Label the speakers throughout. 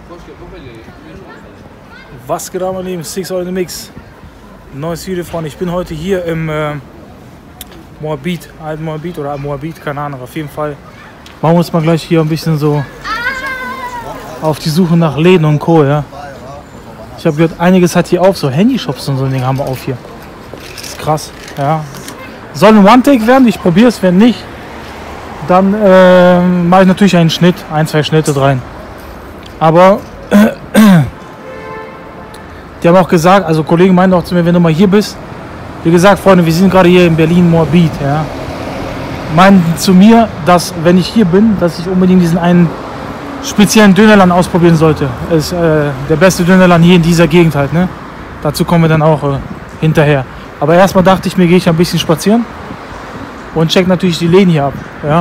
Speaker 1: Was geht ab, mein Lieben? Six Euro in the Mix. Neues Video, Freunde. Ich bin heute hier im Moabit, Alt-Moabit oder Moabit, keine Ahnung. Auf jeden Fall machen wir uns mal gleich hier ein bisschen so auf die Suche nach Läden und Co. Ja? Ich habe gehört, einiges hat hier auf, so Handyshops und so ein Ding haben wir auf hier. Das ist krass, ja. Soll ein One-Take werden, ich probiere es, wenn nicht, dann mache ich natürlich einen Schnitt, ein, zwei Schnitte rein. Aber die haben auch gesagt, also Kollegen meinten auch zu mir, wenn du mal hier bist, wie gesagt, Freunde, wir sind gerade hier in Berlin, Moabit, ja. Meinten zu mir, dass wenn ich hier bin, dass ich unbedingt diesen einen speziellen Dönerladen ausprobieren sollte. Ist der beste Dönerladen hier in dieser Gegend halt, ne? Dazu kommen wir dann auch hinterher. Aber erstmal dachte ich mir, gehe ich ein bisschen spazieren und check natürlich die Läden hier ab, ja.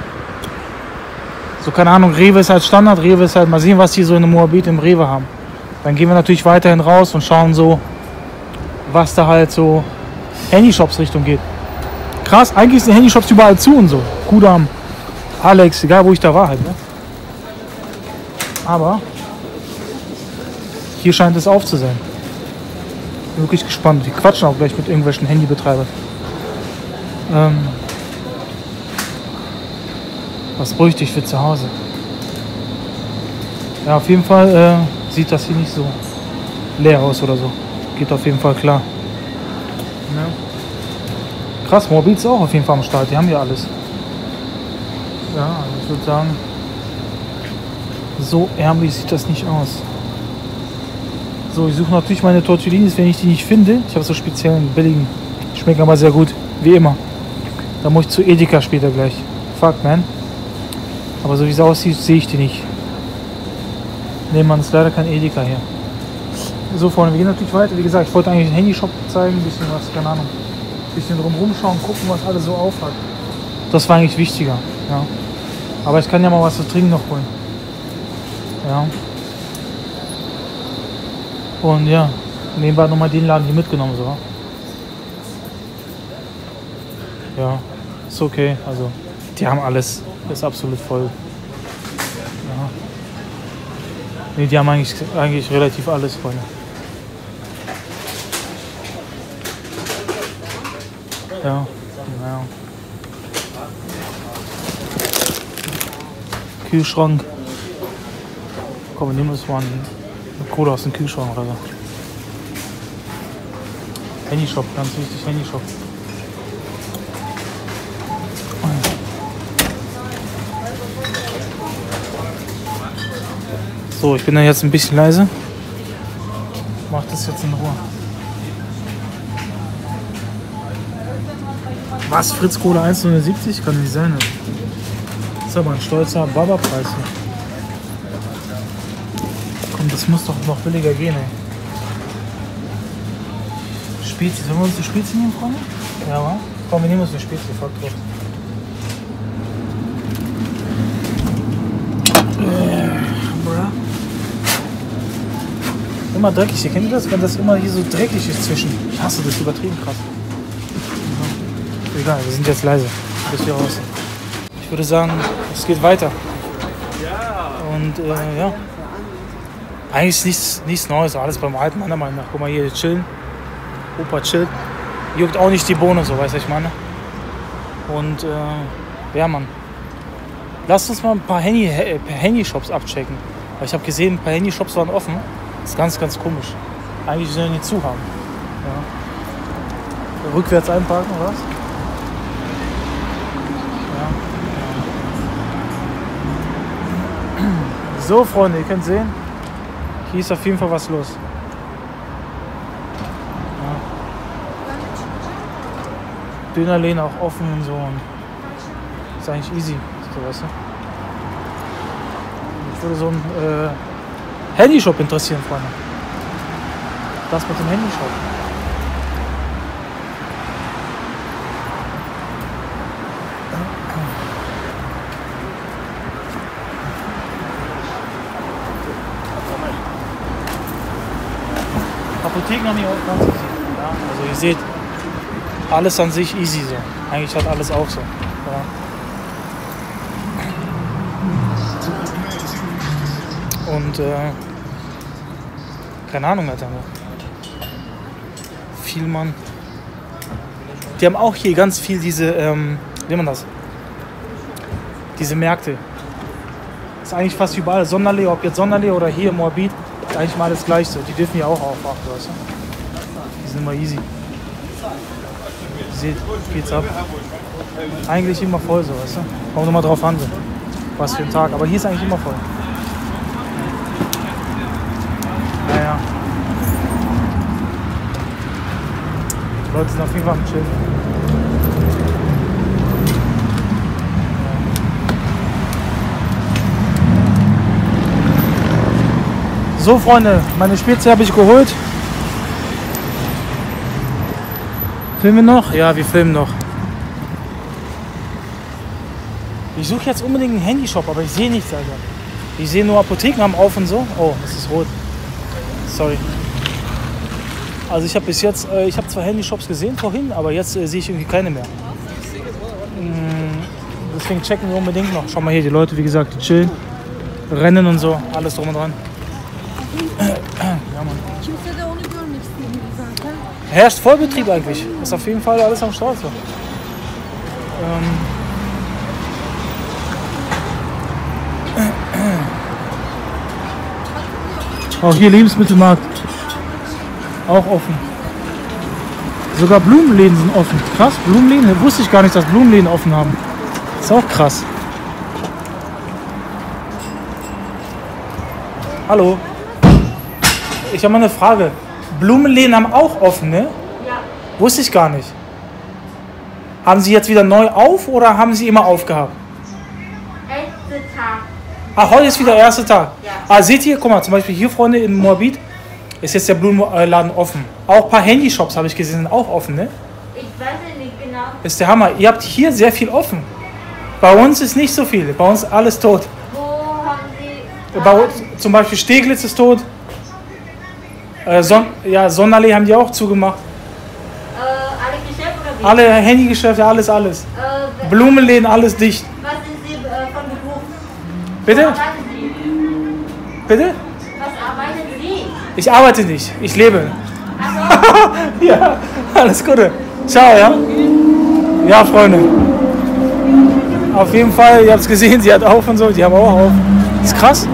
Speaker 1: So, keine Ahnung, Rewe ist halt Standard, Rewe ist halt, mal sehen, was die so in Moabit im Rewe haben. Dann gehen wir natürlich weiterhin raus und schauen so, was da halt so Handyshops Richtung geht. Krass, eigentlich sind Handyshops überall zu und so. Kudam, Alex, egal wo ich da war halt, ne? Aber hier scheint es auf zu sein. Bin wirklich gespannt. Die quatschen auch gleich mit irgendwelchen Handybetreibern. Was bräuchte ich für zu Hause? Ja, auf jeden Fall sieht das hier nicht so leer aus oder so. Geht auf jeden Fall klar. Ja. Krass, Moabit ist auch auf jeden Fall am Start. Die haben ja alles. Ja, also ich würde sagen, so ärmlich sieht das nicht aus. So, ich suche natürlich meine Tortellinis, wenn ich die nicht finde. Ich habe so speziellen billigen. Schmecken aber sehr gut, wie immer. Da muss ich zu Edeka später gleich. Fuck, man. Aber so wie es aussieht, sehe ich die nicht. Ne, man, ist leider kein Edeka hier. So, Freunde, wir gehen natürlich weiter. Wie gesagt, ich wollte eigentlich einen Handyshop zeigen, ein bisschen was, keine Ahnung. Ein bisschen drum rumschauen, gucken, was alles so auf hat. Das war eigentlich wichtiger, ja. Aber ich kann ja mal was zu trinken noch holen. Ja. Und ja, nebenbei nochmal den Laden hier mitgenommen, so. Ja, ist okay, also, die haben alles. Ist absolut voll. Ja. Ne, die haben eigentlich relativ alles, Freunde. Ja, naja. Kühlschrank. Komm, wir nehmen uns mal eine Kohle aus dem Kühlschrank oder so. Handyshop, ganz wichtig, Handyshop. So, ich bin da jetzt ein bisschen leise. Ich mach das jetzt in Ruhe. Was? Fritz Cola 1,79? Kann nicht sein. Das ist aber ein stolzer Baba-Preis hier. Komm, das muss doch noch billiger gehen, ey. Spezi. Sollen wir uns eine Spezi nehmen, Freunde? Ja, wa? Komm, wir nehmen uns eine Spezi. Fuck drauf. Immer dreckig hier. Kennt ihr das? Wenn das immer hier so dreckig ist zwischen. Ich hasse das, übertrieben krass. Egal, wir sind jetzt leise. Bis wir raus sind. Ich würde sagen, es geht weiter. Und ja. Eigentlich ist nichts Neues. Alles beim alten meiner Meinung nach. Guck mal hier, chillen. Opa chillt. Juckt auch nicht die Bohne, so, weißt du, ich meine. Und ja, Mann. Lasst uns mal ein paar Handyshops abchecken. Weil ich habe gesehen, ein paar Handyshops waren offen. Das ist ganz, ganz komisch. Eigentlich sollen die zu haben. Ja. Rückwärts einparken, oder was? Ja. So, Freunde, ihr könnt sehen, hier ist auf jeden Fall was los. Ja. Dönerläden auch offen und so. Und ist eigentlich easy, so, weißt du? Ich würde so ein Handyshop interessieren, Freunde. Das mit dem Handyshop. Apotheken haben hier auch ganz easy. Ja, also ihr seht, alles an sich easy so. Eigentlich hat alles auch so. Ja. Und keine Ahnung, Alter. Vielmann. Die haben auch hier ganz viel diese, wie nennt man das? Diese Märkte. Ist eigentlich fast überall. Sonderlee, ob jetzt Sonderlee oder hier im Moabit, ist eigentlich mal alles gleich so. Die dürfen ja auch aufwachen, weißt du? Die sind immer easy. Ihr seht, geht's ab. Eigentlich immer voll so, weißt du? Kommt immer drauf an, so. Was für ein Tag. Aber hier ist eigentlich immer voll. Naja. Die Leute sind auf jeden Fall am Chillen. So, Freunde, meine Spitze habe ich geholt. Filmen wir noch? Ja, wir filmen noch. Ich suche jetzt unbedingt einen Handyshop, aber ich sehe nichts, Alter. Ich sehe nur Apotheken haben auf und so. Oh, das ist rot. Sorry. Also ich habe bis jetzt, ich habe zwar Handyshops gesehen vorhin, aber jetzt sehe ich irgendwie keine mehr. Deswegen checken wir unbedingt noch. Schau mal hier, die Leute, wie gesagt, die chillen, rennen und so, alles drum und dran. Ja, Mann. Herrscht Vollbetrieb eigentlich. Ist auf jeden Fall alles am Start so. Auch hier Lebensmittelmarkt. Auch offen. Sogar Blumenläden sind offen. Krass, Blumenläden? Wusste ich gar nicht, dass Blumenläden offen haben. Ist auch krass. Hallo. Ich habe mal eine Frage. Blumenläden haben auch offen, ne? Ja. Wusste ich gar nicht. Haben Sie jetzt wieder neu auf oder haben Sie immer aufgehabt?
Speaker 2: Erster Tag.
Speaker 1: Ah, heute ist wieder der erste Tag.
Speaker 2: Ja.
Speaker 1: Ah, seht ihr, guck mal, zum Beispiel hier, Freunde, in Moabit ist jetzt der Blumenladen offen. Auch ein paar Handyshops habe ich gesehen, sind auch offen, ne?
Speaker 2: Ich weiß nicht genau.
Speaker 1: Ist der Hammer. Ihr habt hier sehr viel offen. Bei uns ist nicht so viel. Bei uns ist alles tot.
Speaker 2: Wo haben Sie...
Speaker 1: Bei uns, zum Beispiel Steglitz ist tot. Sonderlee haben die auch zugemacht.
Speaker 2: alle Geschäfte oder wie?
Speaker 1: Alle Handygeschäfte, alles. Blumenläden, alles dicht.
Speaker 2: Was sind Sie von Beruf?
Speaker 1: Bitte?
Speaker 2: Was arbeiten Sie?
Speaker 1: Bitte?
Speaker 2: Was arbeiten Sie?
Speaker 1: Ich arbeite nicht, ich lebe.
Speaker 2: Also,
Speaker 1: Ja, alles Gute. Ciao, ja? Ja, Freunde. Auf jeden Fall, ihr habt es gesehen, sie hat auf und so, die haben auch auf. Das ist krass.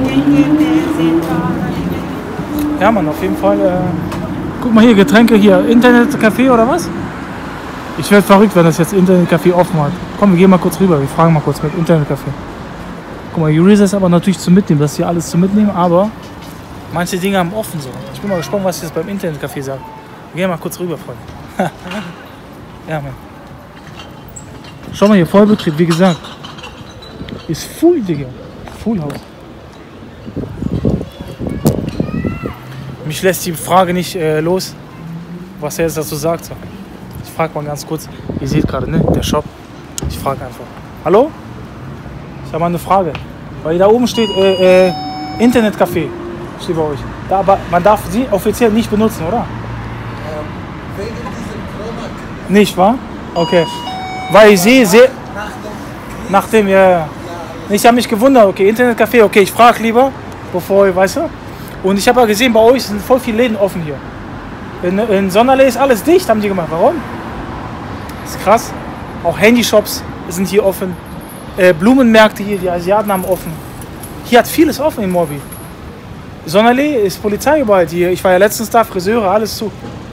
Speaker 1: Ja, Mann, auf jeden Fall. Guck mal hier, Getränke hier. Internetcafé oder was? Ich werde verrückt, wenn das jetzt Internetcafé offen hat. Komm, wir gehen mal kurz rüber. Wir fragen mal kurz mit Internetcafé. Guck mal, Eureka ist aber natürlich zum Mitnehmen. Das ist hier alles zum Mitnehmen, aber manche Dinge haben offen so. Ich bin mal gespannt, was jetzt beim Internetcafé sagt. Wir gehen mal kurz rüber, Freunde. Ja, Mann. Schau mal hier, Vollbetrieb, wie gesagt. Ist full, Digga. Full House. Mich lässt die Frage nicht los, was er jetzt dazu sagt. So. Ich frage mal ganz kurz. Ihr seht gerade, ne? Der Shop. Ich frage einfach. Hallo? Ich habe mal eine Frage. Weil da oben steht Internetcafé. Steht bei euch. Da, aber man darf sie offiziell nicht benutzen, oder?
Speaker 3: Wegen diesem Corona.
Speaker 1: Nicht, wahr? Okay. Weil ich sehe, nach dem, ja. Ich habe mich gewundert, okay, Internetcafé, okay, ich frage lieber, bevor, weißt du? Und ich habe ja gesehen, bei euch sind voll viele Läden offen hier. In Sonderlee ist alles dicht, haben die gemacht. Warum? Das ist krass. Auch Handyshops sind hier offen. Blumenmärkte hier, die Asiaten haben offen. Hier hat vieles offen in Moabit. Sonderlee ist Polizei überall hier. Ich war ja letztens da, Friseure, alles zu.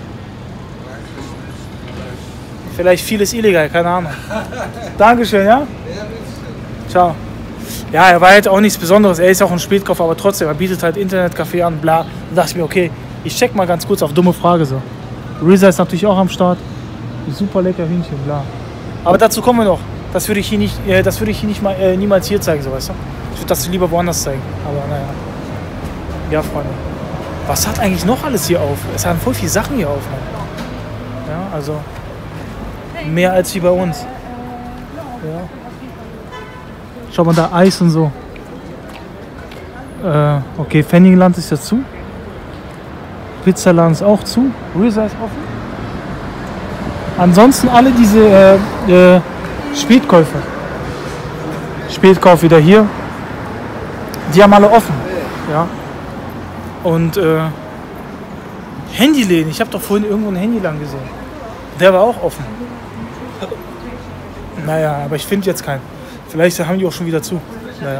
Speaker 1: Vielleicht vieles illegal, keine Ahnung. Dankeschön, ja? Ciao. Ja, er war halt auch nichts Besonderes. Er ist auch ein Spätkaufer, aber trotzdem, er bietet halt Internetcafé an, bla. Und dachte ich mir, okay, ich check mal ganz kurz auf dumme Frage so. Reza ist natürlich auch am Start. Super lecker Hühnchen, bla. Aber dazu kommen wir noch. Das würde ich hier nicht, mal, niemals hier zeigen, so, weißt du? Ich würde das lieber woanders zeigen. Aber naja. Ja, Freunde. Was hat eigentlich noch alles hier auf? Es haben voll viele Sachen hier auf, Mann. Ja, also mehr als wie bei uns. Ja. Schau mal da, Eis und so. Okay, Fenningland ist ja zu. Pizzaland ist auch zu. Reza ist offen. Ansonsten alle diese Spätkäufe. Spätkauf wieder hier. Die haben alle offen. Ja. Und Handyläden, ich habe doch vorhin irgendwo einen Handyladen gesehen. Der war auch offen. Naja, aber ich finde jetzt keinen. Vielleicht haben die auch schon wieder zu. Naja.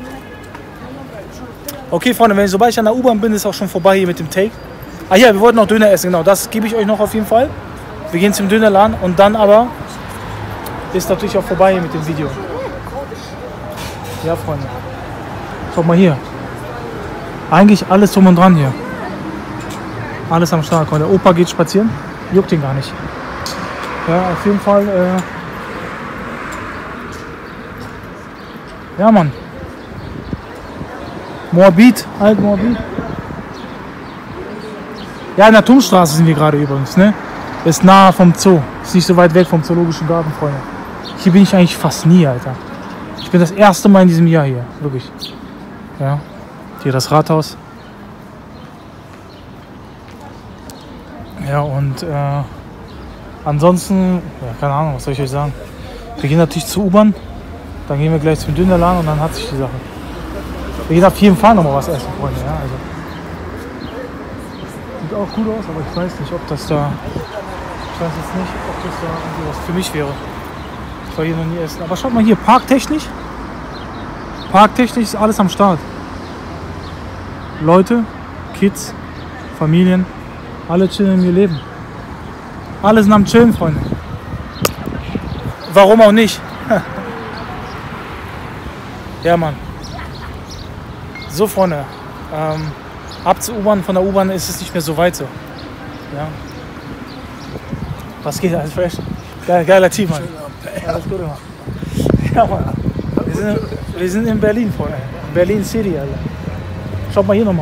Speaker 1: Okay, Freunde, sobald ich an der U-Bahn bin, ist auch schon vorbei hier mit dem Take. Ah ja, wir wollten noch Döner essen, genau. Das gebe ich euch noch auf jeden Fall. Wir gehen zum Dönerladen und dann aber ist natürlich auch vorbei hier mit dem Video. Ja, Freunde. Schaut mal hier. Eigentlich alles drum und dran hier. Alles am Start. Der Opa geht spazieren. Juckt ihn gar nicht. Ja, auf jeden Fall. Ja, Mann. Moabit, Alt-Moabit. Ja, in der Turmstraße sind wir gerade übrigens, ne? Ist nahe vom Zoo. Ist nicht so weit weg vom Zoologischen Garten, Freunde. Hier bin ich eigentlich fast nie, Alter. Ich bin das erste Mal in diesem Jahr hier, wirklich. Ja, hier das Rathaus. Ja, und ansonsten, ja, keine Ahnung, was soll ich euch sagen. Wir gehen natürlich zur U-Bahn, dann gehen wir gleich zum Dönerladen und dann hat sich die Sache. Wir gehen auf jeden Fall noch mal was essen, Freunde. Ja, also. Sieht auch gut aus, aber ich weiß nicht, ob das da. Ich weiß jetzt nicht, ob das da irgendwie was für mich wäre. Ich war hier noch nie essen. Aber schaut mal hier, parktechnisch. Parktechnisch ist alles am Start. Leute, Kids, Familien, alle chillen in ihr Leben. Alle sind am Chillen, Freunde. Warum auch nicht? Ja, Mann. So, Freunde. Ab zur U-Bahn, von der U-Bahn ist es nicht mehr so weit so. Ja. Was geht, alles fresh? Geiler Team, Mann. Alles gut, Mann. Ja, Mann. Wir sind in Berlin, Freunde. Berlin City, Alter. Schaut mal hier nochmal.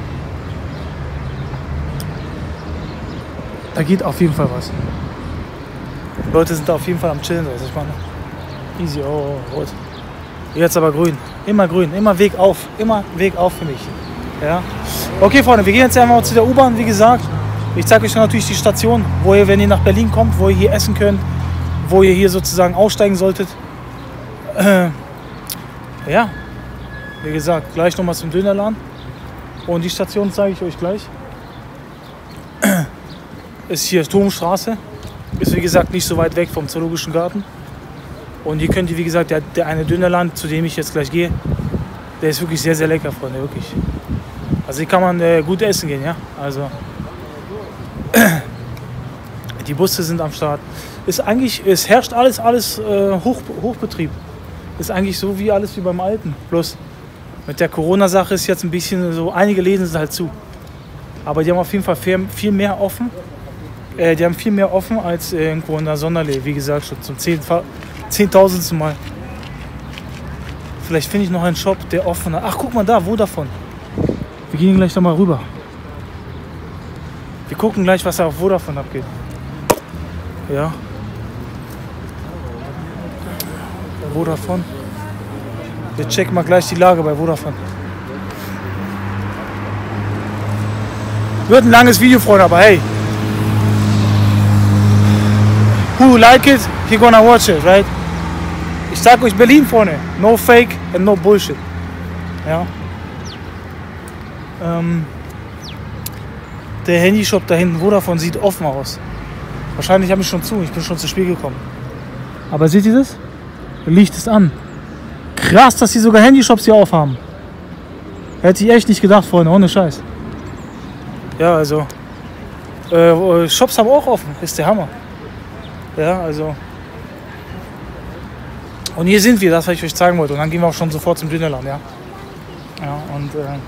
Speaker 1: Da geht auf jeden Fall was. Die Leute sind da auf jeden Fall am Chillen. Also ich meine, easy, oh, rot. Jetzt aber grün. Immer grün, immer Weg auf. Immer Weg auf für mich. Ja. Okay, Freunde, wir gehen jetzt einmal zu der U-Bahn, wie gesagt. Ich zeige euch natürlich die Station, wo ihr, wenn ihr nach Berlin kommt, wo ihr hier essen könnt, wo ihr hier sozusagen aussteigen solltet. Ja, wie gesagt, gleich nochmal zum Dönerladen. Und die Station zeige ich euch gleich. Ist hier Turmstraße. Ist wie gesagt nicht so weit weg vom Zoologischen Garten. Und hier könnt ihr, wie gesagt, der eine Dönerladen, zu dem ich jetzt gleich gehe, der ist wirklich sehr, sehr lecker, Freunde, wirklich. Also hier kann man gut essen gehen, ja. Also die Busse sind am Start. Es herrscht alles Hochbetrieb. Ist eigentlich so wie alles wie beim Alten. Bloß mit der Corona-Sache ist jetzt ein bisschen so, einige Läden sind halt zu. Aber die haben auf jeden Fall viel mehr offen. Die haben viel mehr offen als irgendwo in der Sonderlee, wie gesagt, schon zum 10.000. Mal. Vielleicht finde ich noch einen Shop, der offen hat. Ach, guck mal da, Vodafone. Wir gehen gleich noch mal rüber. Wir gucken gleich, was da auf Vodafone abgeht. Ja. Vodafone. Wir checken mal gleich die Lage bei Vodafone. Wird ein langes Video, Freunde, aber hey. Who like it, he gonna watch it, right? Ich sag euch Berlin, Freunde. No fake and no bullshit. Ja. Der Handyshop da hinten, Vodafone, sieht offen aus. Wahrscheinlich habe ich schon zu. Ich bin schon zu spät gekommen. Aber seht ihr das? Licht ist an. Krass, dass sie sogar Handyshops hier aufhaben. Hätte ich echt nicht gedacht, Freunde, ohne Scheiß. Ja, also. Shops haben auch offen. Ist der Hammer. Ja, also. Und hier sind wir, das, was ich euch zeigen wollte. Und dann gehen wir auch schon sofort zum Dönerladen, ja. Ja, und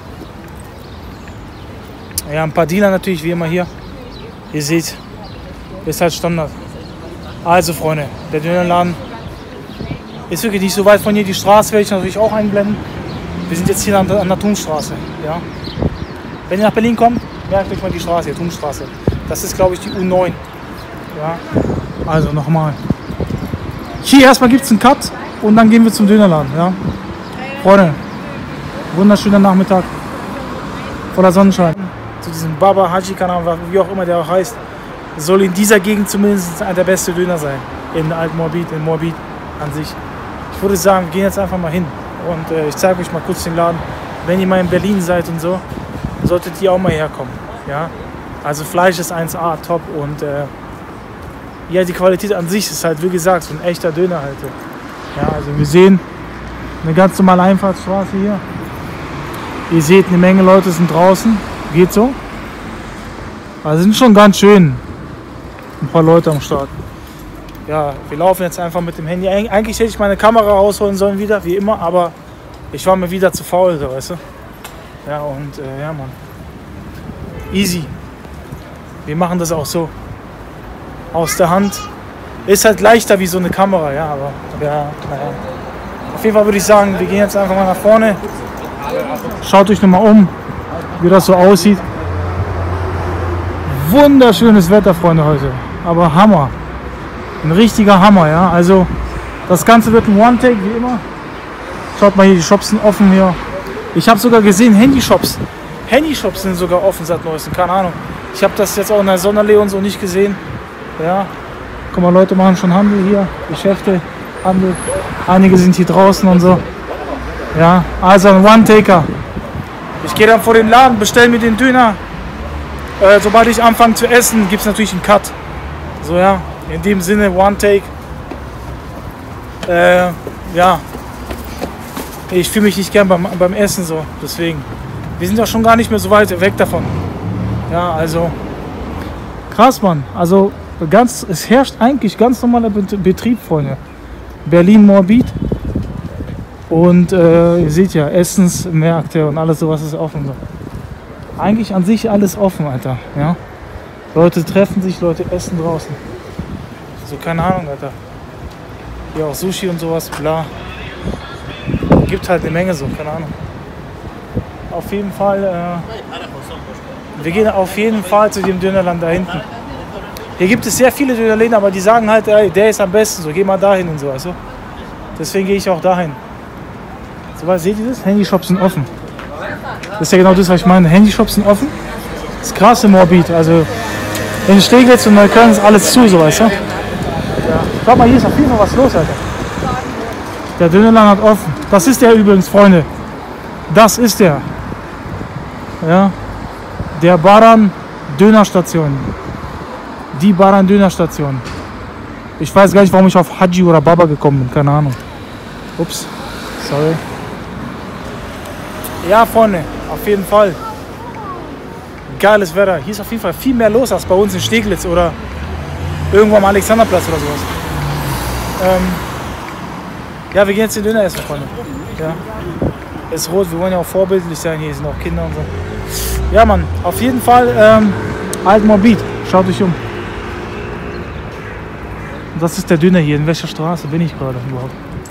Speaker 1: ja, ein paar Dealer natürlich, wie immer hier. Ihr seht, ist halt Standard. Also, Freunde, der Dönerladen ist wirklich nicht so weit von hier. Die Straße werde ich natürlich auch einblenden. Wir sind jetzt hier an der Thunstraße, ja. Wenn ihr nach Berlin kommt, merkt euch mal die Straße hier, Thunstraße. Das ist, glaube ich, die U9. Ja, also nochmal. Hier erstmal gibt es einen Cut und dann gehen wir zum Dönerladen, ja. Freunde, wunderschöner Nachmittag, voller Sonnenschein. Zu diesem Baba Haji-Kanal, wie auch immer der auch heißt, soll in dieser Gegend zumindest der beste Döner sein. In Alt-Moabit, in Moabit an sich. Ich würde sagen, wir gehen jetzt einfach mal hin und ich zeige euch mal kurz den Laden. Wenn ihr mal in Berlin seid und so, solltet ihr auch mal herkommen. Ja? Also Fleisch ist 1A, top. Und ja, die Qualität an sich ist halt, wie gesagt, so ein echter Döner halt. Ja, also wir sehen eine ganz normale Einfahrtsstraße hier. Ihr seht, eine Menge Leute sind draußen. Geht so. Also sind schon ganz schön ein paar Leute am Start. Ja, wir laufen jetzt einfach mit dem Handy. Eigentlich hätte ich meine Kamera rausholen sollen wieder, wie immer, aber ich war mir wieder zu faul, weißt du. Ja, und ja, Mann. Easy. Wir machen das auch so. Aus der Hand. Ist halt leichter wie so eine Kamera, ja, aber ja, naja. Auf jeden Fall würde ich sagen, wir gehen jetzt einfach mal nach vorne. Schaut euch nochmal um, wie das so aussieht. Wunderschönes Wetter, Freunde, heute. Aber Hammer. Ein richtiger Hammer, ja. Also das Ganze wird ein One-Take, wie immer. Schaut mal hier, die Shops sind offen hier. Ich habe sogar gesehen, Handyshops. Handyshops sind sogar offen seit neuestem, keine Ahnung. Ich habe das jetzt auch in der Sonderlee und so nicht gesehen. Ja. Guck mal, Leute machen schon Handel hier, Geschäfte, Handel. Einige sind hier draußen und so. Ja, also ein One-Taker. Ich gehe dann vor den Laden, bestelle mir den Döner. Sobald ich anfange zu essen, gibt es natürlich einen Cut. So, ja, in dem Sinne One-Take. Ja, ich fühle mich nicht gern beim Essen so, deswegen. Wir sind ja schon gar nicht mehr so weit weg davon. Ja, also krass, Mann. Also es herrscht eigentlich ganz normaler Betrieb, Freunde. Berlin-Moabit. Und ihr seht ja, Essensmärkte und alles sowas ist offen. So. Eigentlich an sich alles offen, Alter. Ja? Leute treffen sich, Leute essen draußen. So, keine Ahnung, Alter. Hier auch Sushi und sowas, bla. Gibt halt eine Menge so, keine Ahnung. Auf jeden Fall, wir gehen auf jeden Fall zu dem Dönerland da hinten. Hier gibt es sehr viele Dönerläden, aber die sagen halt, ey, der ist am besten, so geh mal dahin und so, also. Deswegen gehe ich auch dahin. So, was seht ihr das? Handyshops sind offen. Das ist ja genau das, was ich meine. Handyshops sind offen. Das ist krass im Moabit. Also in Steglitz und Neukölln ist alles zu, so, weißt du? Ja. Schau mal, hier ist auf jeden Fall was los, Alter. Der Dönerladen hat offen. Das ist der übrigens, Freunde. Das ist der. Ja. Der Baran Dönerstation. Die Baran Dönerstation. Ich weiß gar nicht, warum ich auf Haji oder Baba gekommen bin. Keine Ahnung. Ups. Sorry. Ja, Freunde. Auf jeden Fall. Geiles Wetter. Hier ist auf jeden Fall viel mehr los als bei uns in Steglitz oder irgendwo am Alexanderplatz oder sowas. Ja, wir gehen jetzt den Döner essen, Freunde. Ja. Es ist rot, wir wollen ja auch vorbildlich sein. Hier sind auch Kinder und so. Ja, Mann, auf jeden Fall Alt-Moabit. Schaut euch um. Das ist der Döner hier. In welcher Straße bin ich gerade überhaupt?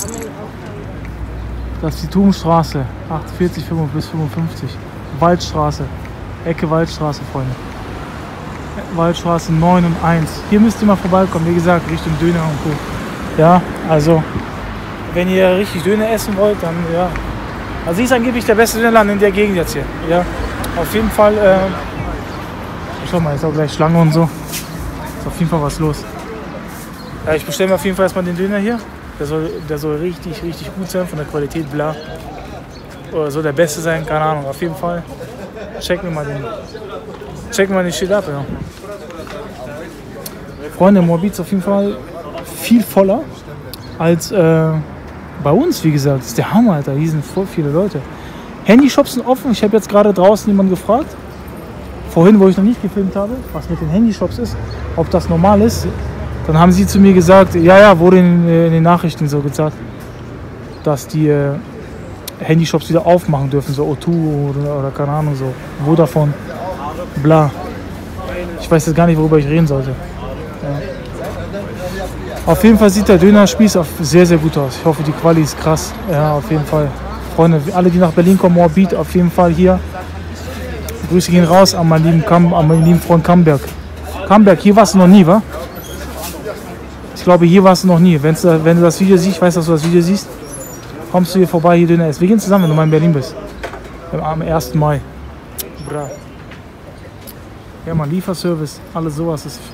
Speaker 1: Das ist die Turmstraße. 48 bis 55. Waldstraße. Ecke Waldstraße, Freunde. Waldstraße 9 und 1. Hier müsst ihr mal vorbeikommen. Wie gesagt, Richtung Döner und Co. Ja, also wenn ihr richtig Döner essen wollt, dann ja. Also sie ist angeblich der beste Dönerladen in der Gegend jetzt hier. Ja, auf jeden Fall. Schau mal, ist auch gleich Schlange und so. Ist auf jeden Fall was los. Ja, ich bestelle mir auf jeden Fall erstmal den Döner hier. Der soll richtig, richtig gut sein, von der Qualität, bla. Oder soll der beste sein, keine Ahnung. Auf jeden Fall checken wir mal den Shit ab, ja. Freunde, Moabit ist auf jeden Fall viel voller als bei uns, wie gesagt. Das ist der Hammer, Alter. Hier sind voll viele Leute. Handyshops sind offen. Ich habe jetzt gerade draußen jemanden gefragt, vorhin, wo ich noch nicht gefilmt habe, was mit den Handyshops ist, ob das normal ist. Dann haben sie zu mir gesagt, ja, wurde in den Nachrichten so gesagt, dass die Handyshops wieder aufmachen dürfen, so O2 oder keine Ahnung, so Vodafone, bla. Ich weiß jetzt gar nicht, worüber ich reden sollte. Ja. Auf jeden Fall sieht der Dönerspieß sehr, sehr gut aus. Ich hoffe, die Quali ist krass. Ja, auf jeden Fall. Freunde, alle, die nach Berlin kommen, Moabit, auf jeden Fall hier. Grüße gehen raus an meinen lieben Freund Kamberg. Kamberg, hier warst du noch nie, wa? Ich glaube, hier warst du noch nie. Wenn du das Video siehst, ich weiß, dass du das Video siehst, kommst du hier vorbei, hier Döner essen. Wir gehen zusammen, wenn du mal in Berlin bist. Am 1. Mai. Bra. Ja, man, Lieferservice, alles sowas ist,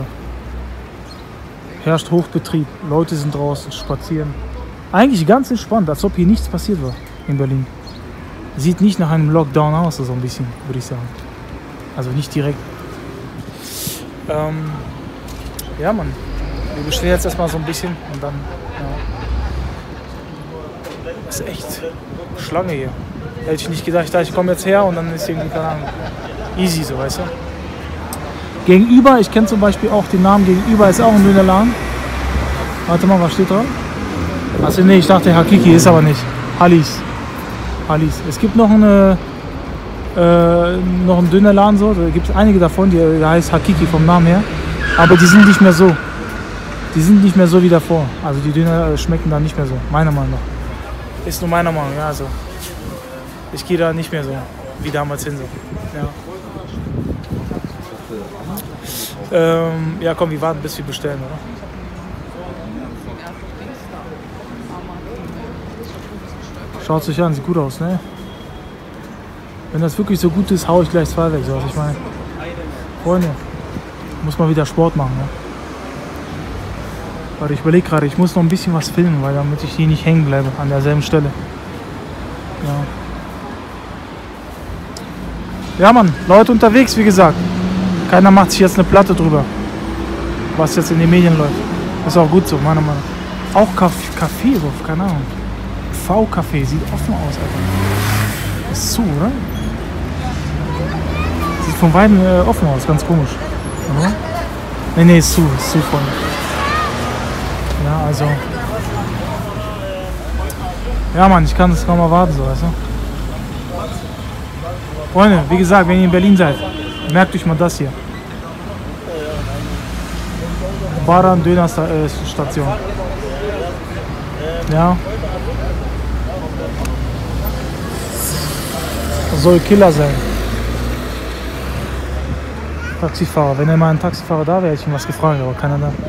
Speaker 1: herrscht Hochbetrieb. Leute sind draußen, spazieren. Eigentlich ganz entspannt, als ob hier nichts passiert war in Berlin. Sieht nicht nach einem Lockdown aus, so ein bisschen, würde ich sagen. Also nicht direkt. Ja, Mann. Wir bestellen jetzt erstmal so ein bisschen und dann. Ja. Das ist echt Schlange hier. Hätte ich nicht gedacht. Ich dachte, ich komme jetzt her und dann ist irgendwie, keine Ahnung, easy so, weißt du. Gegenüber, ich kenne zum Beispiel auch den Namen, gegenüber ist auch ein Dönerladen. Warte mal, was steht da? Also nee, ich dachte Hakiki, ist aber nicht. Hallis. Es gibt noch einen Dönerladen, so. Da gibt es einige davon, der heißt Hakiki vom Namen her. Aber die sind nicht mehr so. Die sind nicht mehr so wie davor. Also die Döner schmecken da nicht mehr so, meiner Meinung nach. Ist nur meiner Meinung, ja, also. Ich gehe da nicht mehr so wie damals hin, so. Ja. Ja, komm, wir warten, bis wir bestellen, oder? Schaut sich an, sieht gut aus, ne? Wenn das wirklich so gut ist, hau ich gleich 2 weg, so was ich meine. Freunde, muss mal wieder Sport machen, ne? Warte, ich überlege gerade, ich muss noch ein bisschen was filmen, weil damit ich hier nicht hängen bleibe an derselben Stelle. Ja, Mann, Leute unterwegs, wie gesagt. Keiner macht sich jetzt eine Platte drüber, was jetzt in den Medien läuft. Das ist auch gut so, meiner Meinung nach. Auch Café, keine Ahnung. V-Café, sieht offen aus, Alter. Ist zu, oder? Sieht von beiden offen aus, ganz komisch. Oder? Nee, ist zu voll. Ja, also. Ja, Mann, ich kann es kaum erwarten, so, weißt du. Freunde, wie gesagt, wenn ihr in Berlin seid, merkt euch mal das hier. Baran Dönerstation. Ja. Soll Killer sein. Taxifahrer. Wenn mal ein Taxifahrer da wäre, hätte ich ihn was gefragt, aber keiner da.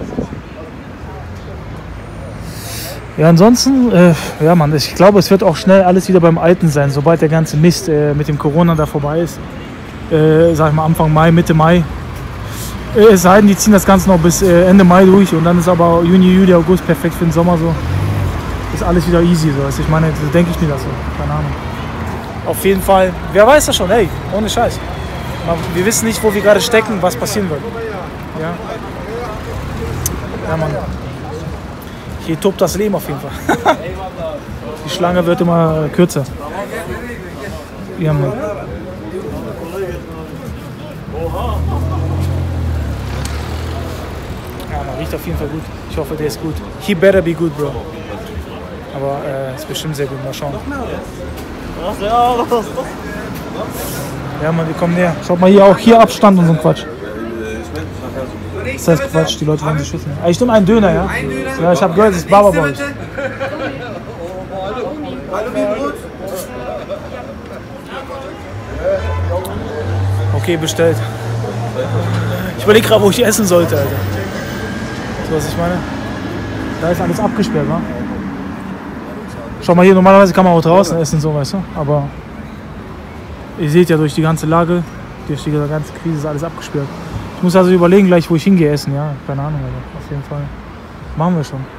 Speaker 1: Ja, ansonsten, ja, Mann, ich glaube, es wird auch schnell alles wieder beim Alten sein, sobald der ganze Mist mit dem Corona da vorbei ist. Sag ich mal Anfang Mai, Mitte Mai. Es sei denn, die ziehen das Ganze noch bis Ende Mai durch und dann ist aber Juni, Juli, August perfekt für den Sommer so. Ist alles wieder easy so. Also ich meine, so denke ich mir das so. Keine Ahnung. Auf jeden Fall, wer weiß das schon, ey, ohne Scheiß. Wir wissen nicht, wo wir gerade stecken, was passieren wird. Ja. Ja, Mann. Hier tobt das Leben auf jeden Fall. Die Schlange wird immer kürzer. Ja, Mann. Ja, man riecht auf jeden Fall gut. Ich hoffe, der ist gut. He better be good, Bro. Aber ist bestimmt sehr gut. Mal schauen. Ja, Mann, wir kommen näher. Schaut mal hier, auch hier Abstand und so ein Quatsch. Das heißt Quatsch, die Leute wollen sich schützen. Ich nehme einen Döner, ja? Ja, ich habe gehört, das ist Baba bei euch. Okay, bestellt. Ich überlege gerade, wo ich essen sollte, Alter. So, was ich meine? Da ist alles abgesperrt, wa? Schau mal hier, normalerweise kann man auch draußen essen, so, weißt du? Aber ihr seht ja, durch die ganze Lage, durch die ganze Krise ist alles abgesperrt. Ich muss also überlegen gleich, wo ich hingehe essen, ja? Keine Ahnung, Alter. Auf jeden Fall. Machen wir schon.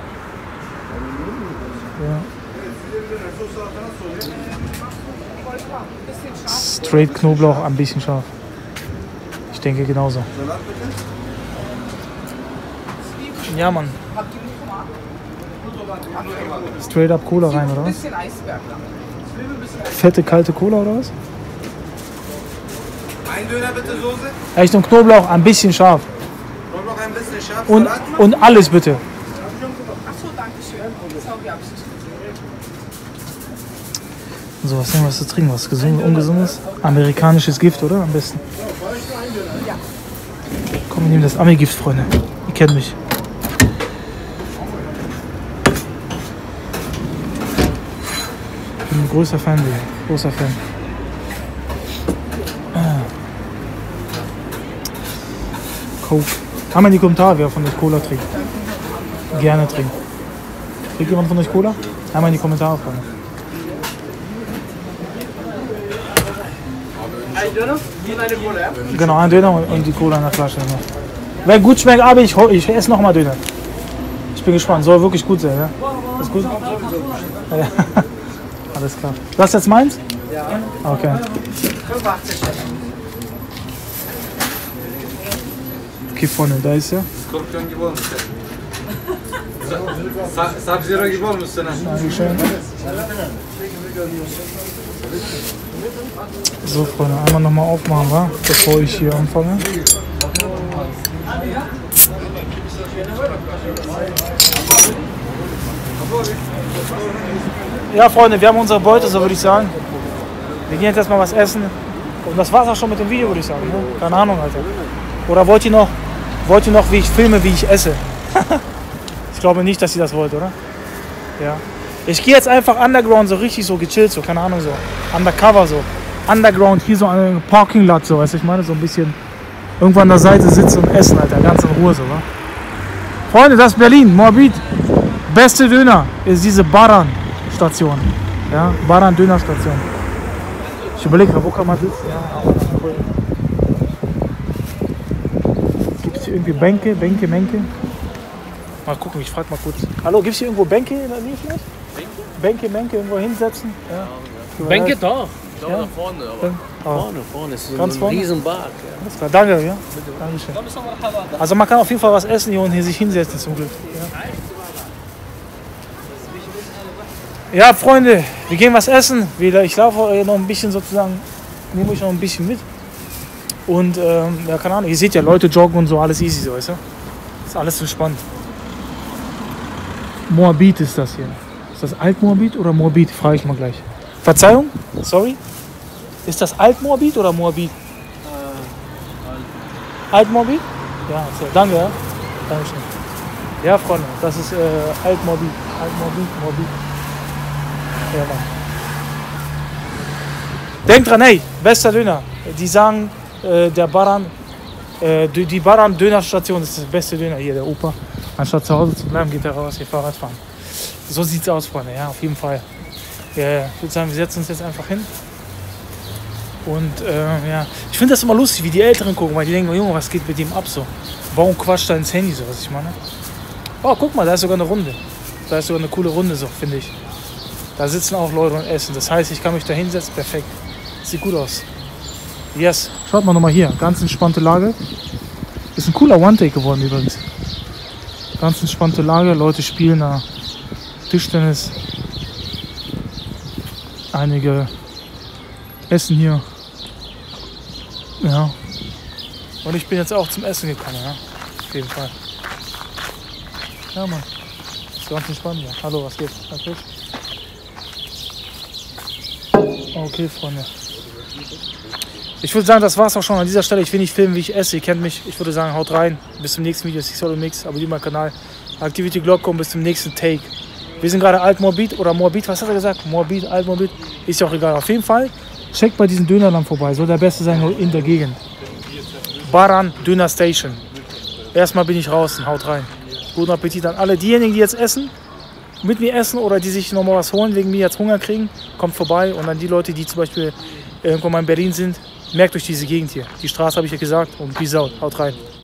Speaker 1: Ja. Straight Knoblauch, ein bisschen scharf. Ich denke genauso. Ja, Mann. Straight up Cola rein, oder was? Fette, kalte Cola, oder was?
Speaker 3: Ein Döner bitte, Soße.
Speaker 1: Echt und Knoblauch, ein bisschen scharf.
Speaker 3: Knoblauch ein bisschen scharf.
Speaker 1: Und alles bitte.
Speaker 4: Achso, danke schön. Sorry, hab ich nicht gesehen.
Speaker 1: So, was nehmen wir zu trinken? Was gesund, ungesundes? Amerikanisches Gift, oder? Am besten.
Speaker 4: Ja.
Speaker 1: Komm, wir nehmen das Ami-Gift, Freunde. Ihr kennt mich. Ich bin ein großer Fan, Digga. Großer Fan. Coke. Haben wir in die Kommentare, wer von euch Cola trinkt. Gerne trinkt. Trinkt jemand von euch Cola? Einmal in die Kommentare, Freunde.
Speaker 3: Ein Döner? Wie eine Cola, ja?
Speaker 1: Genau, ein Döner und die Cola in der Flasche. Wer gut schmeckt, aber ich esse nochmal Döner. Ich bin gespannt, soll wirklich gut sein, ja? Ist gut? Ja. Alles klar. Du hast jetzt meins? Okay.
Speaker 3: 85.
Speaker 1: Okay, Freunde, da ist er.
Speaker 3: Skorpion gibi olmuş. Sub-Zero gibi olmuşsun ha.
Speaker 1: Dankeschön. So, Freunde, einmal nochmal aufmachen, wa? Bevor ich hier anfange. Ja, Freunde, wir haben unsere Beute, so würde ich sagen. Wir gehen jetzt erstmal was essen. Und das war's auch schon mit dem Video, würde ich sagen. Ne? Keine Ahnung, Alter. Oder wollt ihr noch, wie ich filme, wie ich esse? Ich glaube nicht, dass ihr das wollt, oder? Ja. Ich gehe jetzt einfach underground, so richtig so gechillt, so, keine Ahnung, so. Undercover, so. Underground, hier so an einem Parking Lot, so, weißt du, ich meine, so ein bisschen irgendwo an der Seite sitzen und essen, Alter, ganz in Ruhe, so, wa? Freunde, das ist Berlin, Moabit. Beste Döner ist diese Baran-Station. Ja, Baran-Döner-Station. Ich überlege, wo kann man sitzen? Ja, gibt es hier irgendwie Bänke? Mal gucken, ich frage mal kurz. Hallo, gibt es hier irgendwo Bänke in der Nähe vielleicht? Bänke, irgendwo hinsetzen? Ja.
Speaker 5: Bänke doch. Ich glaube
Speaker 1: Ja.
Speaker 5: da vorne, aber vorne ist so
Speaker 1: Ganz
Speaker 5: ein
Speaker 1: vorne?
Speaker 5: Riesenbad. Ja.
Speaker 1: Alles klar, danke, ja. Dankeschön. Also man kann auf jeden Fall was essen hier und hier sich hinsetzen zum Glück. Ja, Freunde, wir gehen was essen. Ich laufe noch ein bisschen sozusagen, nehme euch noch ein bisschen mit. Und ja, keine Ahnung, ihr seht ja, Leute joggen und so, alles easy so, weißt du? Ist alles entspannt. Moabit ist das hier. Ist das Alt-Moabit oder Moabit? Frage ich mal gleich. Verzeihung? Sorry? Ist das Alt-Moabit oder Moabit? Alt-Moabit? Ja, so, danke, ja. Dankeschön. Ja, Freunde, das ist Alt-Moabit. Moabit. Ja, Mann. Denkt dran, hey, bester Döner. Die sagen, der Baran, die Baran-Dönerstation ist das beste Döner hier, der Opa. Anstatt zu Hause zu bleiben, geht er raus, hier Fahrrad fahren. So sieht's aus, Freunde, ja, auf jeden Fall. Ja, ich würde sagen, wir setzen uns jetzt einfach hin. Und ja, ich finde das immer lustig, wie die Älteren gucken, weil die denken, Junge, was geht mit dem ab so? Warum quatscht er ins Handy so, was ich meine? Oh, guck mal, da ist sogar eine Runde. Da ist sogar eine coole Runde so, finde ich. Da sitzen auch Leute und essen. Das heißt, ich kann mich da hinsetzen, perfekt. Sieht gut aus. Yes. Schaut mal nochmal hier, ganz entspannte Lage. Ist ein cooler One-Take geworden übrigens. Ganz entspannte Lage, Leute spielen da Tischtennis. Einige essen hier. Ja. Und ich bin jetzt auch zum Essen gekommen, ja. Auf jeden Fall. Ja, Mann. Ist ganz entspannt, ja. Hallo, was geht? Okay. Okay, Freunde. Ich würde sagen, das war's auch schon an dieser Stelle. Ich will nicht filmen, wie ich esse. Ihr kennt mich. Ich würde sagen, haut rein. Bis zum nächsten Video. Six Mix. Abonniert meinen Kanal. Aktiviert die Glocke und bis zum nächsten Take. Wir sind gerade Alt-Moabit oder Moabit. Was hat er gesagt? Moabit, Alt-Moabit. Ist ja auch egal. Auf jeden Fall, checkt bei diesem Dönerland vorbei. Soll der beste sein in der Gegend. Baran Döner Station. Erstmal bin ich draußen. Haut rein. Guten Appetit an alle diejenigen, die jetzt essen. Mit mir essen oder die sich nochmal was holen, wegen mir jetzt Hunger kriegen, kommt vorbei. Und dann die Leute, die zum Beispiel irgendwo mal in Berlin sind, merkt euch diese Gegend hier. Die Straße habe ich ja gesagt und peace out, haut rein.